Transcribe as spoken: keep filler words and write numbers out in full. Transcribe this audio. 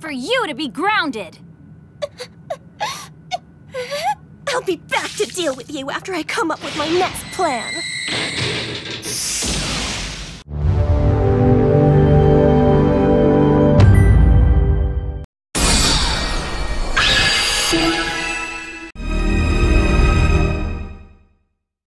for you to be grounded. I'll be back to deal with you after I come up with my next plan.